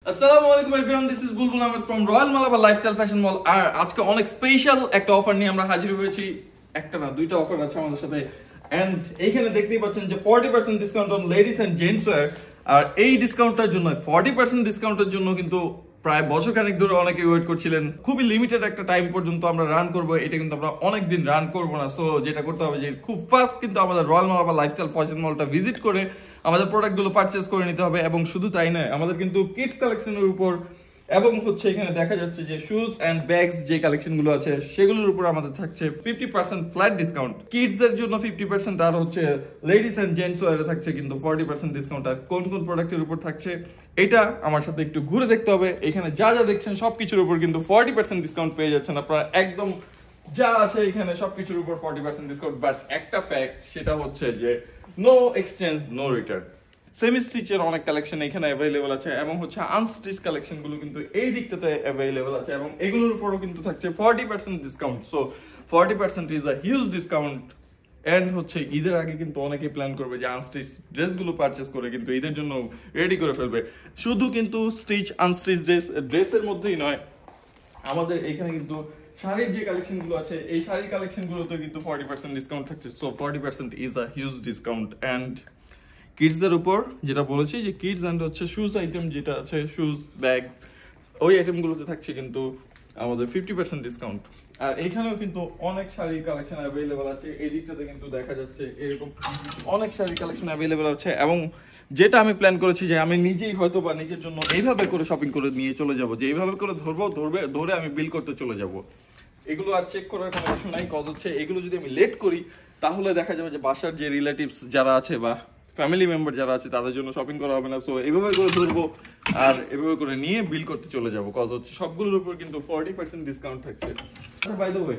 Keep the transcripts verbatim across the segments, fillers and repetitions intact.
আসসালামু আলাইকুম everyone, this is Bulbul Ahmed from royal Malabar lifestyle fashion mall. আর আজকে অনেক স্পেশাল একটা অফার নিয়ে আমরা হাজির হয়েছি। একটা না দুইটা অফার আছে আমাদের সাথে। এন্ড এইখানে দেখতেই পাচ্ছেন যে forty percent discount on ladies and gents wear. আর এই ডিসকাউন্টটার জন্য ফর্টি পার্সেন্ট ডিসকাউন্টের জন্য কিন্তু প্রায় বছর খানিক ধরে অনেকে ওয়েট করছিলেন। খুবই লিমিটেড একটা টাইম পর্যন্ত আমরা রান করবো, এটা কিন্তু আমরা অনেক দিন রান করবো না। সো যেটা করতে হবে যে খুব ফাস্ট কিন্তু আমাদের রয়্যাল মালাবার লাইফস্টাইল ফ্যাশন মলটা ভিজিট করে আমাদের প্রোডাক্টগুলো পারচেজ করে নিতে হবে। এবং শুধু তাই নয়, আমাদের কিন্তু কিডস কালেকশনের উপর এবং হচ্ছে এখানে দেখা যাচ্ছে যে শুজ এন্ড ব্যাগস যে কালেকশন গুলো আছে সেগুলোর উপর আমাদের থাকছে fifty percent flat discount. Kids এর জন্য ফিফটি পার্সেন্ট আর হচ্ছে লেডিস এন্ড জেন্টস ওয়্যারে থাকছে কিন্তু ফর্টি পার্সেন্ট ডিসকাউন্ট। আর কোন কোন প্রোডাক্টের উপর থাকছে এটা আমার সাথে একটু ঘুরে দেখতে হবে। এখানে যা যা দেখছেন সবকিছুর উপর কিন্তু ফর্টি পার্সেন্ট ডিসকাউন্ট পেয়ে যাচ্ছেন আপনারা। একদম যা আছে এখানে সবকিছুর উপর ফর্টি পার্সেন্ট ডিসকাউন্ট। বাট একটা ফ্যাক্ট, সেটা হচ্ছে যে no exchange no return. Semi স্টিচের অনেক কালেকশন এখানে অ্যাভেলেবল আছে এবং হচ্ছে আনস্টিচ কালেকশন গুলো কিন্তু এই দিকটাতে অ্যাভেলেবল আছে এবং এগুলোর উপরও কিন্তু থাকছে forty percent discount. So forty percent is a huge discount. And হচ্ছে ঈদের আগে কিন্তু অনেকে প্ল্যান করবে যে আনস্টিচ ড্রেসগুলো পারচেস করে কিন্তু ঈদের জন্য রেডি করে ফেলবে। শুধু কিন্তু স্টিচ আনস্টিচ ড্রেস ড্রেসের মধ্যেই নয়, আমাদের এখানে কিন্তু শাড়ির যে কালেকশন গুলো আছে এই শাড়ির কালেকশন গুলোতে কিন্তু ফর্টি পার্সেন্ট ডিসকাউন্ট থাকছে। So forty percent is a huge discount. And কিডসদের উপর যেটা বলেছি যে কিডস এন্ড হচ্ছে শুজ আইটেম যেটা আছে, শুজ ব্যাগ ওই আইটেমগুলোতে থাকছে কিন্তু আমাদের ফিফটি পার্সেন্ট ডিসকাউন্ট। আর এখানেও কিন্তু অনেক শাড়ির কালেকশন অ্যাভেলেবল আছে। এই দিকটাতে কিন্তু দেখা যাচ্ছে এরকম অনেক শাড়ির কালেকশন অ্যাভেলেবল আছে এবং যেটা আমি প্ল্যান করেছি যে আমি নিজেই হয়তো বা নিজের জন্য এইভাবে করে শপিং করে নিয়ে চলে যাব, যে এইভাবে করে ধরবো ধরবে ধরে আমি বিল করতে চলে যাব। এগুলো আর চেক করার কোনো কিছু নাই, কজ হচ্ছে এগুলো যদি আমি লেট করি তাহলে দেখা যাবে যে বাসার যে রিলেটিভস যারা আছে বা ফ্যামিলি মেম্বার যারা আছে তাদের জন্য শপিং করা হবে না। সো এইভাবে করে ধরবো আর এভাবে করে নিয়ে বিল করতে চলে যাবো, কজ হচ্ছে সবগুলোর উপর কিন্তু ফর্টি পার্সেন্ট ডিসকাউন্ট থাকছে। আচ্ছা, বাই দ্য ওয়ে,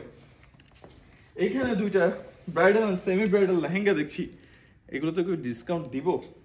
এইখানে দুইটা bridal and semi bridal lehenga দেখছি, এগুলোতে কেউ ডিসকাউন্ট দিব?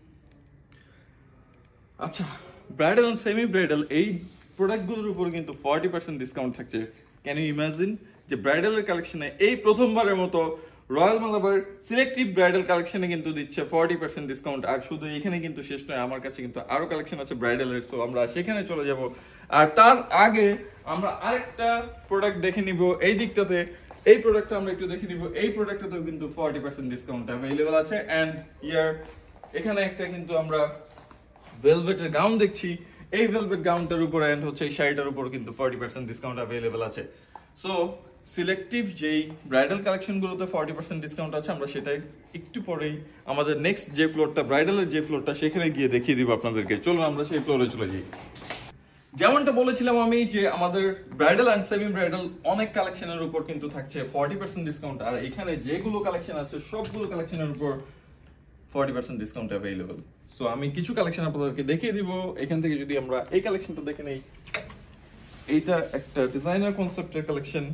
আচ্ছা, ব্রাইডাল এন্ড সেমি ব্রাইডাল এই প্রোডাক্টগুলোর উপর কিন্তু ফর্টি পার্সেন্ট ডিসকাউন্ট থাকছে। ক্যান ইউ ইমাজিন যে ব্রাইডালের কালেকশনে এই প্রথমবারের মতো রয়্যাল মালাবার সিলেক্টিভ ব্রাইডাল কালেকশনে কিন্তু দিচ্ছে ফর্টি পার্সেন্ট ডিসকাউন্ট। আর শুধু এখানে কিন্তু শেষ নয়, আমার কাছে কিন্তু আরো কালেকশন আছে ব্রাইডালের। সো আমরা সেখানে চলে যাব। আর তার আগে আমরা আরেকটা প্রোডাক্ট দেখে নিব এই দিকটাতে। এই প্রোডাক্টটা আমরা একটু দেখে নিব। এই প্রোডাক্টটাতেও কিন্তু ফর্টি পার্সেন্ট ডিসকাউন্ট অ্যাভেলেবল আছে। এন্ড ইয়ার এখানে একটা কিন্তু আমরা ভেলভেটের গাউন দেখছি। এই ভেলভেট গাউনটার উপর এন্ড হচ্ছে এই শাড়িটার উপর কিন্তু ফর্টি পার্সেন্ট ডিসকাউন্ট অ্যাভেলেবল আছে। সো সিলেক্টিভ যেই ব্রাইডাল কালেকশন গুলোতে ফর্টি পার্সেন্ট ডিসকাউন্ট আছে আমরা সেটাই একটু পরেই আমাদের নেক্সট যে ফ্লোরটা ব্রাইডালের যে ফ্লোরটা সেখানে গিয়ে দেখিয়ে দিব আপনাদেরকে। চলুন আমরা সেই ফ্লোরে চলে যাই। যেমনটা বলেছিলাম আমি যে আমাদের ব্রাইডাল অ্যান্ড সেমি ব্রাইডাল অনেক কালেকশনের উপর কিন্তু থাকছে ফর্টি পার্সেন্ট ডিসকাউন্ট। আর এখানে যেগুলো কালেকশন আছে সবগুলো কালেকশনের উপর forty percent discount available. So আমি কিছু কালেকশন আপনাদেরকে দেখিয়ে দিব। এখান থেকে যদি আমরা এই কালেকশনটা দেখে নেই, এইটা একটা ডিজাইনার কনসেপ্টের কালেকশন।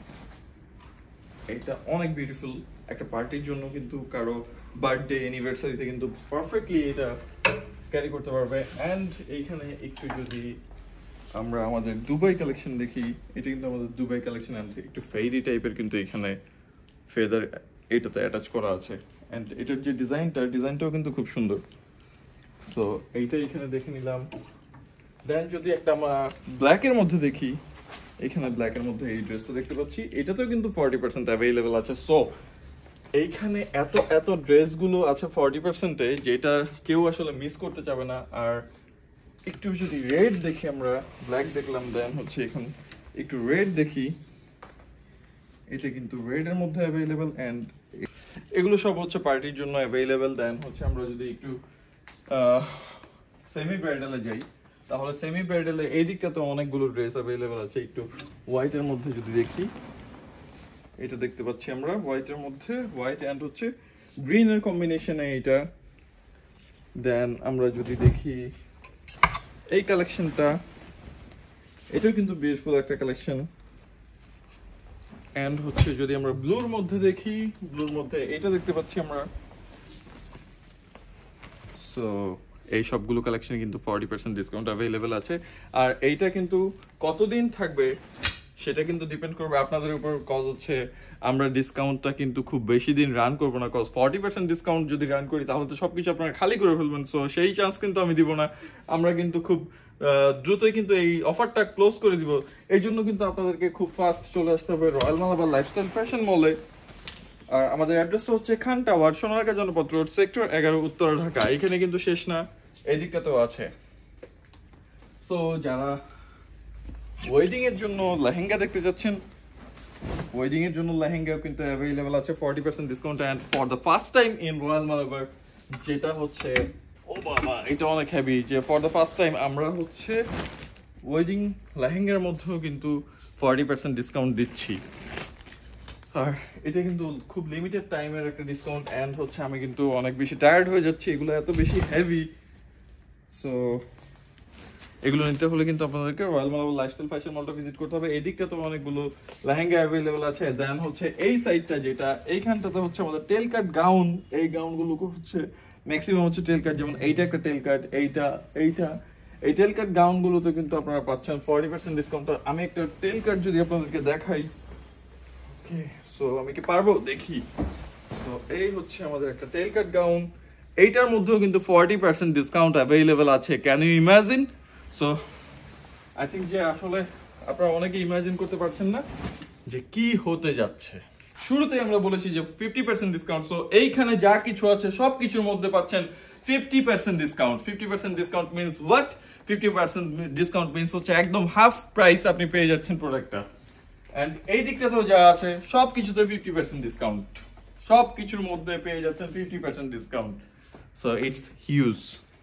এটা অনেক বিউটিফুল, একটা পার্টির জন্য কিন্তু কারো বার্থডে অ্যানিভার্সারিতে কিন্তু পারফেক্টলি এটা ক্যারি করতে পারবে। এন্ড এইখানে একটু যদি আমরা আমাদের দুবাই কালেকশন দেখি, এটা কিন্তু আমাদের দুবাই কালেকশন এন্ড একটু ফেরি টাইপের কিন্তু এখানে ফেদার এটাতে অ্যাটাচ করা আছে। এন্ড এটার যে ডিজাইনটা ডিজাইনটাও কিন্তু খুব সুন্দর। সো এইটা এখানে দেখে নিলাম। দেন যদি একটা আমরা ব্ল্যাকের মধ্যে দেখি, এখানে ব্ল্যাকের মধ্যে এই ড্রেসটা দেখতে পাচ্ছি, এটাতেও কিন্তু ফর্টি পার্সেন্ট অ্যাভেলেবল আছে। সো এইখানে এত এত ড্রেসগুলো আছে ফর্টি পার্সেন্টে, যেটা কেউ আসলে মিস করতে চাবে না। আর একটু যদি রেড দেখি, আমরা ব্ল্যাক দেখলাম, দেন হচ্ছে এখন একটু রেড দেখি, এটা কিন্তু রেডের মধ্যে অ্যাভেলেবল। অ্যান্ড এগুলো সব হচ্ছে পার্টির জন্য অ্যাভেলেবল। দেন হচ্ছে আমরা যদি একটু সেমি ব্রাইডালে যাই, তাহলে সেমি ব্রাইডালে এই দিকটাতে অনেকগুলো ড্রেস অ্যাভেলেবল আছে। একটু হোয়াইটের মধ্যে যদি দেখি, এটা দেখতে পাচ্ছি আমরা হোয়াইটের মধ্যে, হোয়াইট এন্ড হচ্ছে গ্রিন এর কম্বিনেশনে এটা। দেন আমরা যদি দেখি এই কালেকশনটা, এটাও কিন্তু বিউটিফুল একটা কালেকশন। এন্ড হচ্ছে যদি আমরা ব্লুর মধ্যে দেখি, ব্লুর মধ্যে এটা দেখতে পাচ্ছি আমরা। সো এই সবগুলো কালেকশন কিন্তু ফর্টি পার্সেন্ট ডিসকাউন্ট অ্যাভেলেবল আছে। আর এইটা কিন্তু কতদিন থাকবে সেটা কিন্তু ডিপেন্ড করবে আপনাদের উপর, কজ হচ্ছে আমরা ডিসকাউন্টটা কিন্তু খুব বেশি দিন রান করবো না। কজ ফর্টি পার্সেন্ট ডিসকাউন্ট যদি রান করি তাহলে তো সবকিছু আপনারা খালি করে ফেলবেন। সো সেই চান্স কিন্তু আমি দিব না। আমরা কিন্তু খুব দ্রুতই কিন্তু এই অফারটা ক্লোজ করে দিব। এই জন্য কিন্তু আপনাদেরকে খুব ফাস্ট চলে আসতে হবে রয়্যাল মালাবার লাইফস্টাইল ফ্যাশন মলে। আর আমাদের অ্যাড্রেসটা হচ্ছে Khan tower, Sonargaon Janapath road, sector এগারো, উত্তরা, ঢাকা। এখানে কিন্তু শেষ না, এই দিকটাতেও আছে। সো যারা ওয়েডিং এর জন্য লেহেঙ্গা দেখতে যাচ্ছেন, ওয়েডিং এর জন্য লেহেঙ্গাও কিন্তু অ্যাভেলেবল আছে forty percent discount and for the first time in royal Malabar. যেটা হচ্ছে ও বাবা এটা অনেক হেভি, যে ফর দ্য ফার্স্ট টাইম আমরা হচ্ছে ওয়েডিং লেহেঙ্গার মধ্যেও কিন্তু ফর্টি পার্সেন্ট ডিসকাউন্ট দিচ্ছি। আর এটা কিন্তু খুব লিমিটেড টাইমের একটা ডিসকাউন্ট এন্ড হচ্ছে আমি কিন্তু অনেক বেশি টায়ার্ড হয়ে যাচ্ছি, এগুলো এত বেশি হেভি। সো এগুলো নিতে হলে কিন্তু আপনাদেরকে রয়্যাল মালাবার লাইফস্টাইল ফ্যাশন মলটা ভিজিট করতে হবে। এই দিকটা তো অনেকগুলো লেহেঙ্গা অ্যাভেলেবল আছে। দেন হচ্ছে এই সাইডটা, যেটা এইখানটাতে হচ্ছে আমাদের টেল কাট গাউন, এই গাউনগুলো হচ্ছে ম্যাক্সিমাম হচ্ছে টেল কাট, যেমন এইটা একটা টেল কাট, এইটা এইটা এই টেল কাট গাউনগুলোতে কিন্তু আপনারা পাচ্ছেন ফর্টি পার্সেন্ট ডিসকাউন্ট। আমি একটা টেল কাট যদি আপনাদেরকে দেখাই, ওকে সো আমি কি পারবো দেখি। সো এই হচ্ছে আমাদের একটা টেল কাট গাউন, এইটার মধ্যেও কিন্তু ফর্টি পার্সেন্ট ডিসকাউন্ট অ্যাভেলেবল আছে। Can you imagine? So I think যে আসলে আপনারা অনেকে ইমাজিন করতে পারছেন না যে কি হতে যাচ্ছে। শুরুতেই আমরা বলেছি যে ফিফটি পার্সেন্ট ডিসকাউন্ট। সো এইখানে যা কিছু আছে সব কিছুর মধ্যে পাচ্ছেন fifty percent discount. Fifty percent discount means what? Fifty percent discount means হচ্ছে একদম হাফ প্রাইস আপনি পেয়ে যাচ্ছেন প্রোডাক্টটা। এন্ড এই দিকটাতেও যা আছে সব কিছুতে ফিফটি পার্সেন্ট ডিসকাউন্ট, সব কিছুর মধ্যে পেয়ে যাচ্ছেন fifty percent discount. So it's huge.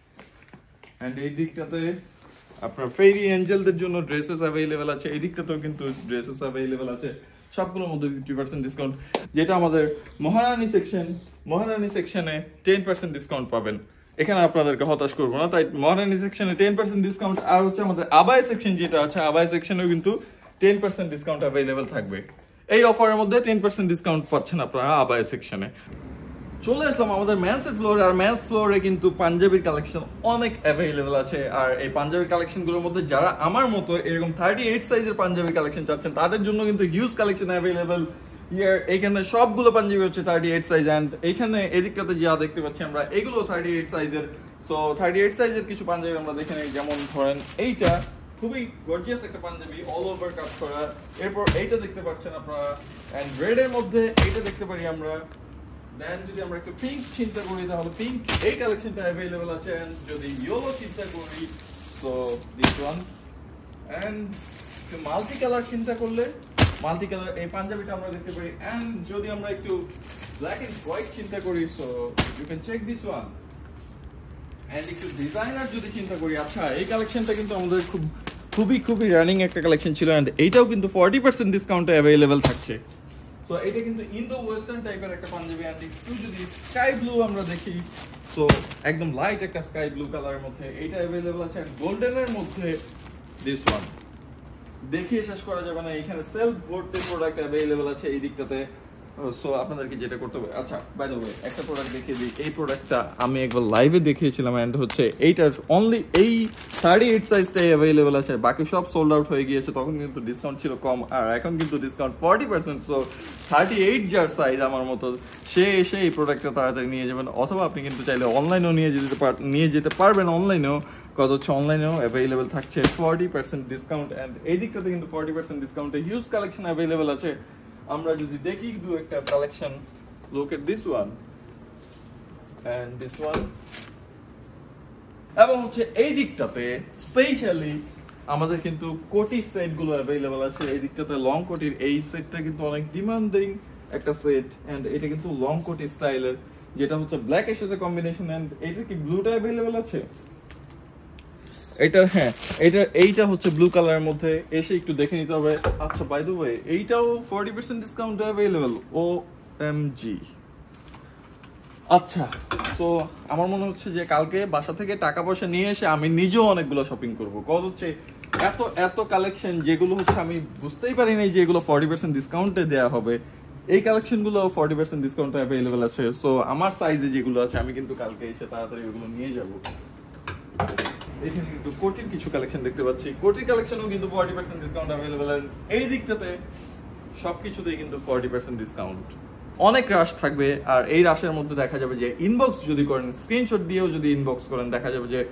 And এই দিকটাতে আপনার ফেরি এঞ্জেলদের জন্য ড্রেসেস অ্যাভেলেবল আছে, এই দিকটাতেও কিন্তু ড্রেসেস অ্যাভেলেবল আছে, সবগুলোর মধ্যে ফিফটি পার্সেন্ট ডিসকাউন্ট। যেটা আমাদের মহারানী সেকশন, মহারানী সেকশনে টেন পার্সেন্ট ডিসকাউন্ট পাবেন। এখানে আপনাদেরকে হতাশ করবো না, তাই মহারানী সেকশনে টেন পার্সেন্ট ডিসকাউন্ট। আর হচ্ছে আমাদের আবায় সেকশন যেটা আছে, আবায় সেকশনেও কিন্তু টেন পার্সেন্ট ডিসকাউন্ট অ্যাভেলেবল থাকবে। এই অফারের মধ্যে টেন পার্সেন্ট ডিসকাউন্ট পাচ্ছেন আপনারা আবায় সেকশনে। চলে আসলাম আমাদের মেন্সের ফ্লোরে। আর মেন্স ফ্লোরে কিন্তু পাঞ্জাবির কালেকশন অনেক অ্যাভেলেবল আছে। আর এই পাঞ্জাবির কালেকশনগুলোর মধ্যে যারা আমার মতো এরকম থার্টি এইট সাইজের পাঞ্জাবির কালেকশন চাচ্ছেন, তাদের জন্য কিন্তু হিউজ কালেকশন অ্যাভেলেবল ইয়ার। এইখানে সবগুলো পাঞ্জাবি হচ্ছে থার্টি এইট সাইজ এন্ড এইখানে এদিকটাতে যা দেখতে পাচ্ছি আমরা, এগুলো থার্টি এইট সাইজের। সো থার্টি এইট সাইজের কিছু পাঞ্জাবি আমরা দেখে নিই। যেমন ধরেন এইটা খুবই গর্জিয়াস একটা পাঞ্জাবি, অল ওভার কাজ করা। এরপর এইটা দেখতে পাচ্ছেন আপনারা, এন্ড রেডের মধ্যে এইটা দেখতে পারি আমরা। দেন যদি আমরা একটু পিঙ্ক চিন্তা করি, তাহলে পিঙ্ক এই কালেকশনটা অ্যাভেলেবল আছে। এন্ড যদি ইয়েলো চিন্তা করি, so this one. And multi colour চিন্তা করলে মাল্টি কালার এই পাঞ্জাবিটা আমরা দেখতে পারি। এন্ড যদি আমরা একটু ব্ল্যাক এন্ড হোয়াইট চিন্তা করি, so you can check this one. And একটু ডিজাইনার যদি চিন্তা করি, আচ্ছা এই কালেকশনটা কিন্তু আমাদের খুব খুবই খুবই রানিং একটা কালেকশন ছিল। এন্ড এইটাও কিন্তু ফর্টি পার্সেন্ট ডিসকাউন্টে অ্যাভেলেবল থাকছে। সো এটা কিন্তু ইন্দো ওয়েস্টার্ন টাইপের একটা পাঞ্জাবি। এন্ড একটু যদি স্কাই ব্লু আমরা দেখি, সো একদম লাইট একটা স্কাই ব্লু কালারের মধ্যে এইটা অ্যাভেলেবল আছে। এন্ড গোল্ডেনের মধ্যে দিস ওয়ান দেখিয়ে শেষ করা যাবে না। এখানে সেলফ ভর্তি প্রোডাক্ট অ্যাভেলেবল আছে এই দিকটাতে। সো আপনাদেরকে যেটা করতে হবে, আচ্ছা বাই দ্য ওয়ে একটা প্রোডাক্ট দেখিয়ে দিই। এই প্রোডাক্টটা আমি একবার লাইভে দেখিয়েছিলাম এন্ড হচ্ছে এইটার অনলি এই থার্টি এইট সাইজটাই অ্যাভেলেবল আছে, বাকি সব সোল্ড আউট হয়ে গিয়েছে। তখন কিন্তু ডিসকাউন্ট ছিল কম, আর এখন কিন্তু discount forty percent. So thirty eight যার সাইজ আমার মতো, সে এসে এই প্রোডাক্টটা তাড়াতাড়ি নিয়ে যাবেন। অথবা আপনি কিন্তু চাইলে অনলাইনেও নিয়ে যেতে পার নিয়ে যেতে পারবেন অনলাইনেও, কত হচ্ছে অনলাইনেও অ্যাভেলেবল থাকছে ফর্টি পার্সেন্ট ডিসকাউন্ট। এন্ড এই দিকটাতে কিন্তু ফর্টি পার্সেন্ট ডিসকাউন্টে হিউজ কালেকশন অ্যাভেলেবল আছে। আমরা যদি দেখি দু একটা collection, look at this one and this one. এবং হচ্ছে এই দিকটাতে স্পেশালি আমাদের কিন্তু কোটি সেট গুলো অ্যাভেলেবল আছে। এই দিকটাতে লং কোটির এই সেটটা কিন্তু অনেক ডিমান্ডিং একটা সেট। এন্ড এটা কিন্তু লং কোটি স্টাইলের, যেটা হচ্ছে ব্ল্যাক এর সাথে কম্বিনেশন। এন্ড এটা কি ব্লুটা অ্যাভেলেবল আছে? এটা হ্যাঁ, এটা এইটা হচ্ছে ব্লু কালারের মধ্যে, এসে একটু দেখে নিতে হবে। আচ্ছা বাই দ্য ওয়ে এইটাও forty percent discount available. O M G. আচ্ছা সো আমার মনে হচ্ছে যে কালকে বাসা থেকে টাকা পয়সা নিয়ে এসে আমি নিজেও অনেকগুলো শপিং করবো। কত হচ্ছে এত এত কালেকশন, যেগুলো হচ্ছে আমি বুঝতেই পারি নাই যে এগুলো ফর্টি পার্সেন্ট ডিসকাউন্টে দেওয়া হবে। এই কালেকশনগুলো ফর্টি পার্সেন্ট ডিসকাউন্টে অ্যাভেলেবল আছে। সো আমার সাইজে যেগুলো আছে আমি কিন্তু কালকে এসে তাড়াতাড়ি ওগুলো নিয়ে যাবো। এখানে কিন্তু কোটির কিছু কালেকশন দেখতে পাচ্ছি, কোটির কালেকশনও কিন্তু ফর্টি পার্সেন্ট ডিসকাউন্ট অ্যাভেলেবল। এই দিকটাতে সবকিছুতেই কিন্তু ফর্টি পার্সেন্ট ডিসকাউন্ট। অনেক রাশ থাকবে, আর এই রাশের মধ্যে দেখা যাবে যে ইনবক্স যদি করেন, স্ক্রিনশট দিয়েও যদি ইনবক্স করেন, দেখা যাবে যে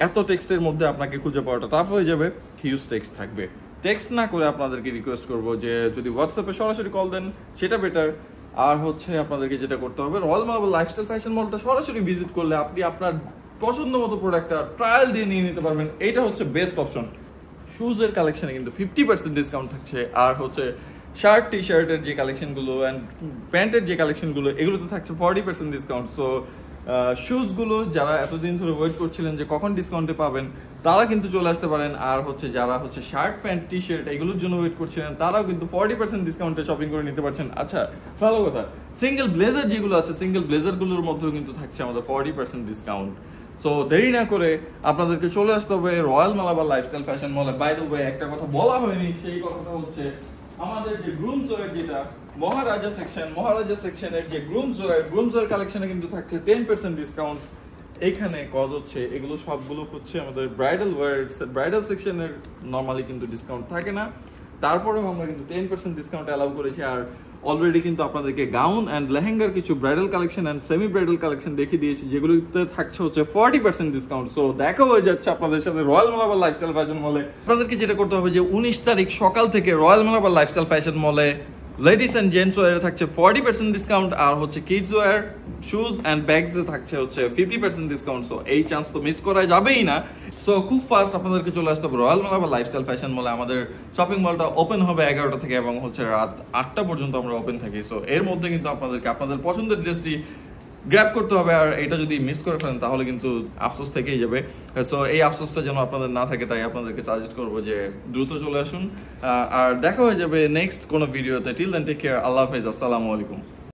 এত টেক্সটের মধ্যে আপনাকে খুঁজে পাওয়াটা টাফ হয়ে যাবে, হিউজ টেক্সট থাকবে। টেক্সট না করে আপনাদেরকে রিকোয়েস্ট করব যে যদি হোয়াটসঅ্যাপে সরাসরি কল দেন সেটা বেটার। আর হচ্ছে আপনাদেরকে যেটা করতে হবে, রয়্যাল মালাবার লাইফস্টাইল ফ্যাশন মলটা সরাসরি ভিজিট করলে আপনি আপনার পছন্দ মতো প্রোডাক্টটা ট্রায়াল দিয়ে নিয়ে নিতে পারবেন। এইটা হচ্ছে বেস্ট অপশন। শুজের কালেকশনে কিন্তু ফিফটি পার্সেন্ট ডিসকাউন্ট থাকছে, আর হচ্ছে শার্ট টি শার্টের যে কালেকশনগুলো অ্যান্ড প্যান্টের যে কালেকশনগুলো এগুলোতে থাকছে ফর্টি পার্সেন্ট ডিসকাউন্ট। সো শুজগুলো যারা এতদিন ধরে ওয়েট করছিলেন যে কখন ডিসকাউন্টে পাবেন তারা কিন্তু চলে আসতে পারেন। আর হচ্ছে যারা হচ্ছে শার্ট প্যান্ট টি শার্ট এগুলোর জন্য ওয়েট করছিলেন তারাও কিন্তু ফর্টি পার্সেন্ট ডিসকাউন্টে শপিং করে নিতে পারছেন। আচ্ছা ভালো কথা, সিঙ্গেল ব্লেজার যেগুলো আছে সিঙ্গেল ব্লেজারগুলোর মধ্যেও কিন্তু থাকছে আমাদের ফর্টি পার্সেন্ট ডিসকাউন্ট। সো দেরি না করে আপনাদেরকে চলে আসতে হবে রয়্যাল মালাবার লাইফস্টাইল ফ্যাশন মলে। বাই দ্য ওয়ে একটা কথা বলা হয়নি, সেই কথাটা হচ্ছে আমাদের যে গ্রুমস ওয়্যার যেটা মহারাজা সেকশন, মহারাজা সেকশনের যে গ্রুমস ওয়্যার গ্রুমস ওয়্যার কালেকশনে কিন্তু থাকছে টেন পার্সেন্ট ডিসকাউন্ট। এইখানে কজ হচ্ছে এগুলো সবগুলো হচ্ছে আমাদের ব্রাইডাল ওয়্যার, ব্রাইডাল সেকশনের নর্মালি কিন্তু ডিসকাউন্ট থাকে না, তারপরেও আমরা কিন্তু টেন পার্সেন্ট ডিসকাউন্ট অ্যালাউ করেছি। আর অলরেডি কিন্তু আপনাদেরকে গাউন অ্যান্ড লেহেঙ্গার কিছু bridal collection and semi bridal collection দেখিয়ে দিয়েছি যেগুলোতে থাকছে হচ্ছে ফর্টি পার্সেন্ট ডিসকাউন্ট। সো দেখা হয়ে যাচ্ছে আপনাদের সাথে রয়্যাল মালাবার লাইফস্টাইল ফ্যাশন মলে। আপনাদেরকে যেটা করতে হবে যে উনিশ তারিখ সকাল থেকে রয়্যাল মালাবার লাইফস্টাইল ফ্যাশন মলে লেডিস অ্যান্ড জেন্টস ওয়্যারে থাকছে ফর্টি পার্সেন্ট ডিসকাউন্ট, আর হচ্ছে কিডস ওয়্যার শুজ অ্যান্ড ব্যাগসে থাকছে হচ্ছে ফিফটি পার্সেন্ট ডিসকাউন্ট। সো এই চান্স তো মিস করা যাবেই না। সো খুব ফাস্ট আপনাদেরকে চলে আসতে হবে রয়্যাল মালাবার লাইফস্টাইল ফ্যাশন মলে। আমাদের শপিং মলটা ওপেন হবে এগারোটা থেকে এবং হচ্ছে রাত আটটা পর্যন্ত আমরা ওপেন থাকি। সো এর মধ্যে কিন্তু আপনাদেরকে আপনাদের পছন্দের ড্রেসটি গ্র্যাব করতে হবে, আর এটা যদি মিস করে ফেলেন তাহলে কিন্তু আফসোস থেকেই যাবে। সো এই আফসোসটা যেন আপনাদের না থাকে তাই আপনাদেরকে সাজেস্ট করবো যে দ্রুত চলে আসুন। আর দেখা হয়ে যাবে নেক্সট কোনো ভিডিওতে। টিল দেন টেক কেয়ার, আল্লাহ হাফেজ, আসসালামু আলাইকুম।